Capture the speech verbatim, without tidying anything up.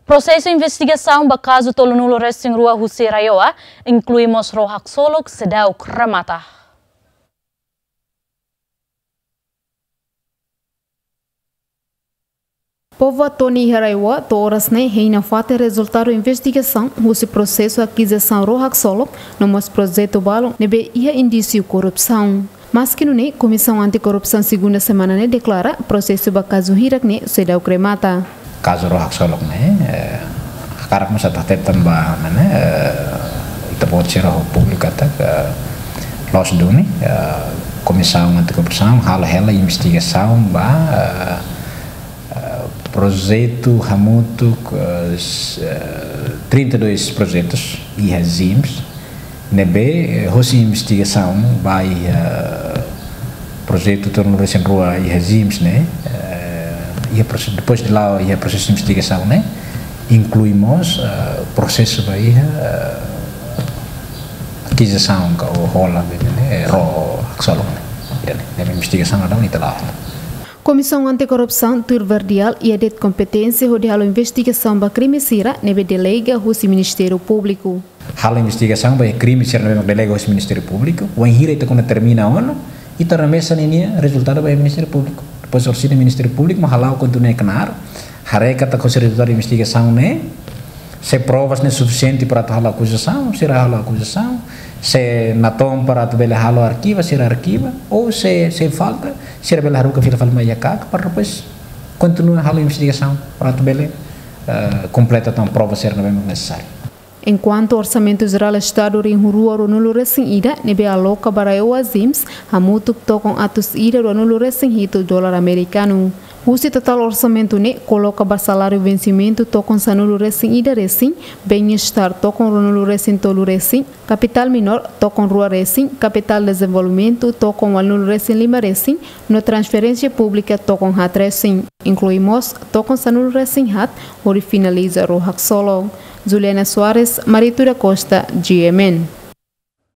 Prosesso investigação do caso tolunulo resting rua Husi Rayoa inclui Mosro Haksolok sedau Kramata. Povo Tony Heraiwa, toras ne reina fate resultado investigação, o processo aquisição Rohak Solok, no mas projeto balão, nebe ia indício corrupção. Mas que ne Comissão Anticorrupção segunda semana ne declara processo ba caso Hirak ne sedau Kremata. Caso Rohak Solok ne, karak masa tatetan ba ne, itu pode ser público até los duni, Comissão Anticorrupção, hala hela investigação ba projeto Hamuto, trinta e dois projetos e regimes, nebe hoje investigação vai projeto torno recém rua e regimes, né, e depois de lá e processo de investigação, né, incluímos processo vai aquisição que o rola, né, ro axolong, né, investigação ada ni telah. Comissão Anticorrupção Turverdial e a de competência de a investigação ba crime sira nebe delega o Ministério Público. Hal investigação ba crime sira nebe delega o Ministério Público, o hira itu quando termina ano e tá remessa ni resultado ba Ministério Público. Depois o Ministério Público mahalau continue kenar, hareka ta com resultado da investigação né, se provas não suficiente para tu halau acusação, será halau acusação. Se natom para tu bela halo arquiva, será arquiva, ou se se falta, será bela haruka fila falma yakak para depois continua halo investigação para tu bela uh, completa tão prova ser não é necessário. Enquanto o orçamento geral Estado em rua Ronulu Recém Ida, nebe aloca para o Azims, hamutuk tokong atus Ida Ronulu Recém Hito dólar americano. O total orçamento ne coloca para salário vencimento tokong sanulu Recém Ida Recém, bem-estar tokong Ronulu Recém Tolu Recém, capital menor tokong rua Recém, capital desenvolvimento tokong Walnulu Recém Lima Recém, no transferência pública tokong Hat Recém. Incluímos tokong sanulu Recém Hat, onde finaliza Rohak Solok. Juliana Soares, Maritura Costa, G M N.